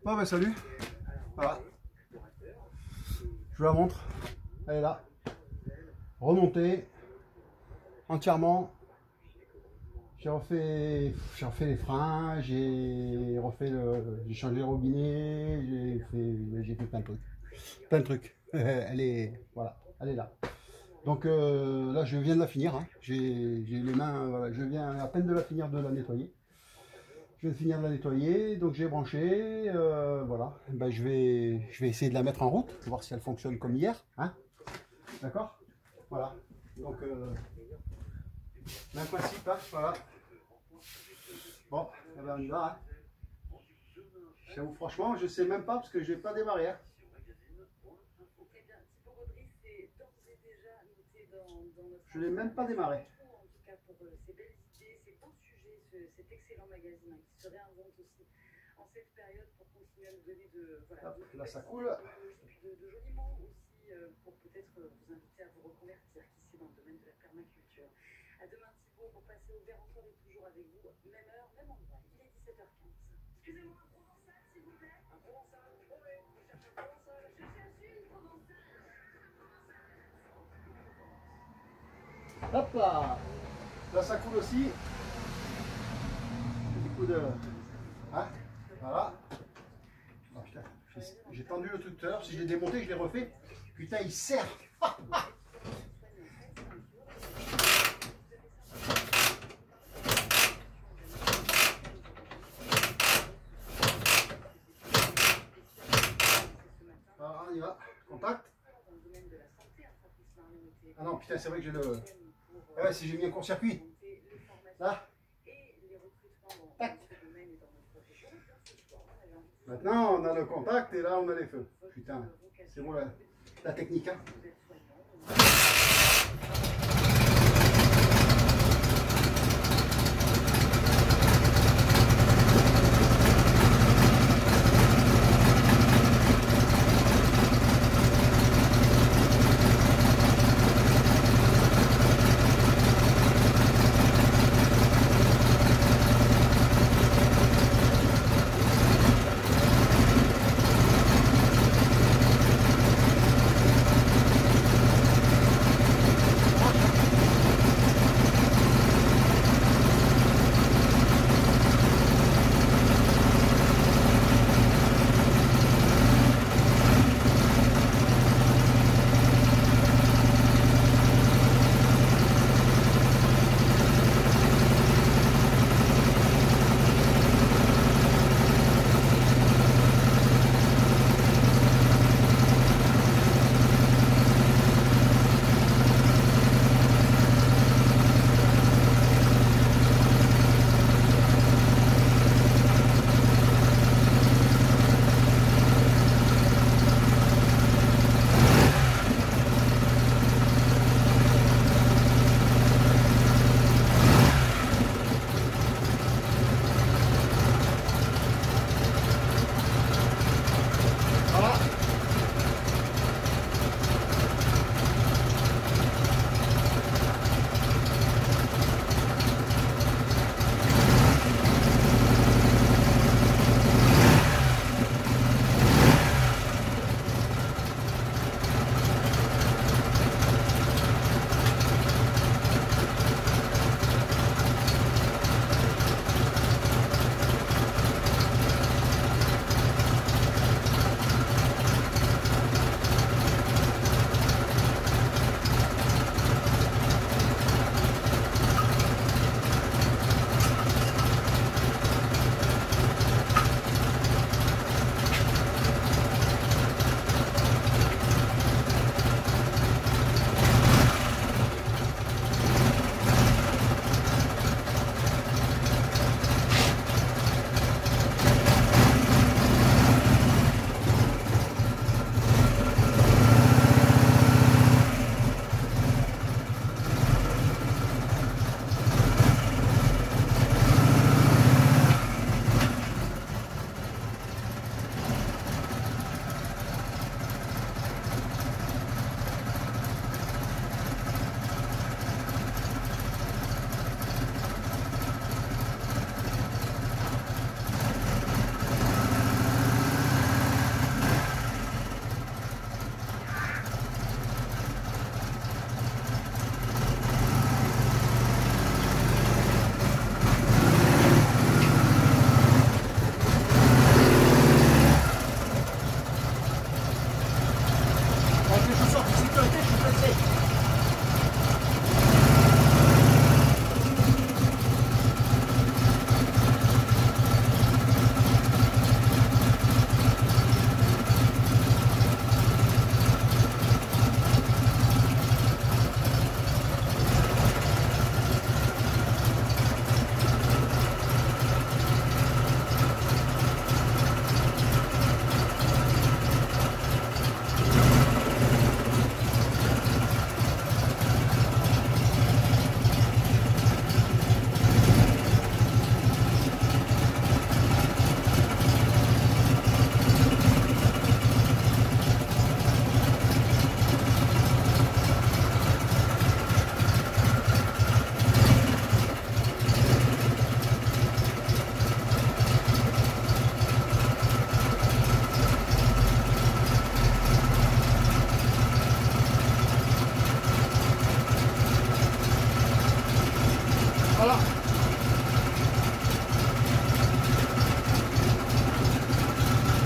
Bon ben salut, voilà, je vous la montre, elle est là, remontée entièrement, j'ai refait les freins, j'ai changé le robinet, j'ai fait plein de trucs, elle est, voilà, elle est là. Donc là je viens de la finir, hein. J'ai les mains, voilà, je viens à peine de la finir, de la nettoyer. Je viens de finir de la nettoyer, donc j'ai branché, voilà. Ben, je vais essayer de la mettre en route, voir si elle fonctionne comme hier, hein. D'accord. Voilà. Donc, même principe, hein, voilà. Bon, eh ben, on y va. Hein. J'avoue, franchement, je sais même pas parce que je n'ai pas démarré. Hein. Je l'ai même pas démarré. Cet excellent magazine qui se réinvente aussi en cette période pour continuer à nous donner de, voilà, hop, là ça coule. De jolis mots aussi pour peut-être vous inviter à vous reconvertir ici dans le domaine de la permaculture. À demain Thibaut pour passer au vert encore et toujours avec vous, même heure, même endroit. Il est 17h15. Excusez-moi, un provençal s'il vous plaît. Un provençal, oui, vous cherchez un provençal. Je cherche une provençale. Hop là. Là ça coule aussi. De... Hein, voilà. Oh, putain, j'ai tendu le truc tout à l'heure, si j'ai démonté, je l'ai refait. Putain, il serre. Alors, on y va. Contact. Ah non, putain, c'est vrai que j'ai le... Ah ouais, si j'ai mis un court-circuit. Là. Tac. Maintenant, on a le contact et là, on a les feux. Putain, c'est bon la technique. Hein.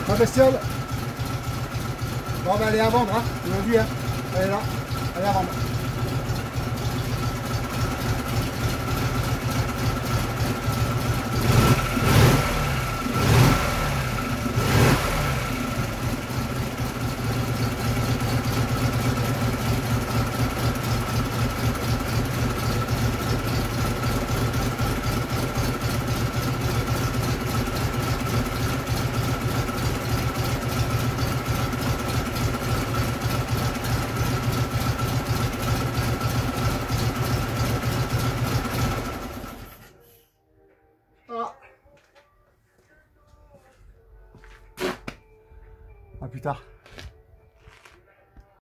Ma bestiole. Bon, bah, elle est à vendre, hein. Vous l'avez vu, hein. Elle est là. Elle est à vendre. À plus tard.